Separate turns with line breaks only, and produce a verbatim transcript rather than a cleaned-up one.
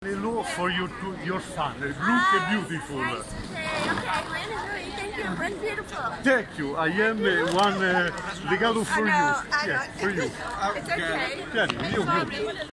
Hello for your your son. Look
Hi,
beautiful.
Nice to see you. Okay, when is really, thank you. When beautiful.
Thank you. I am uh, one uh, regalo for
I know,
you.
I know.
Yeah, for you.
It's okay.
Tieni, io, io.